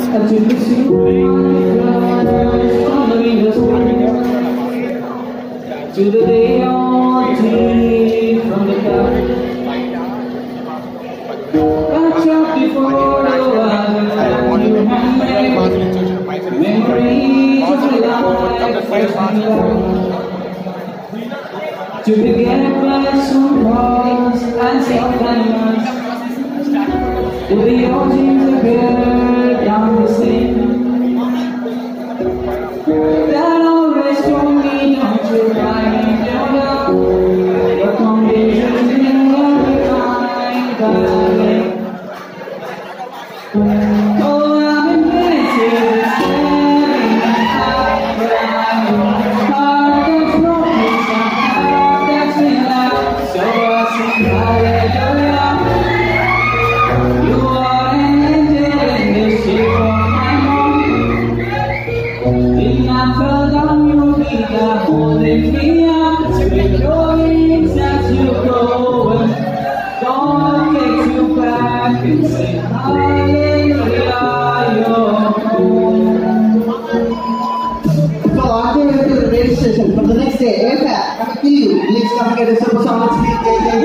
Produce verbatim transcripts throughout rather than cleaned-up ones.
To the day on tea from the cup. Watch out before you handmade memories of life. To begin by some walls and self-animals. To the oceans of here down the sea. That always told me not to cry. Holding me up with your wings as you go, and don't get you back and say hallelujah, you're home. So on the way to the radio station for the next day, if I kill you, please come get a super song and speak.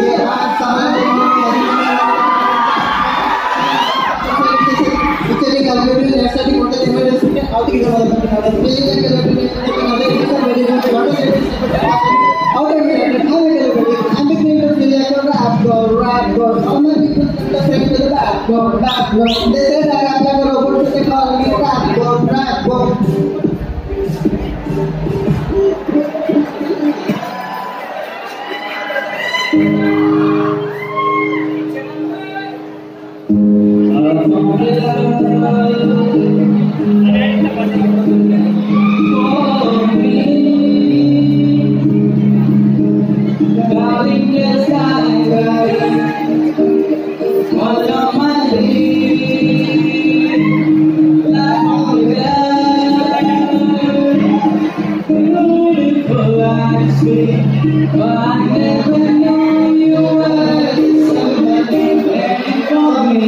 Go, back, go. They said I got like a robot to take all the rap, go, rap, go. But I never knew you were somebody waiting for me.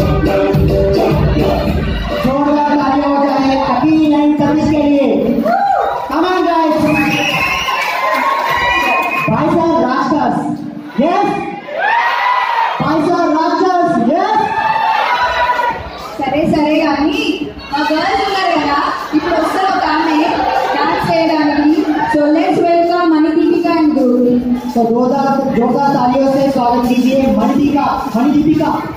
जोरदार तालियां हो जाए अभी नहीं service के लिए। तो जोरदार जोरदार तालियों से स्वागत कीजिए मणिदीपिका मणिदीपिका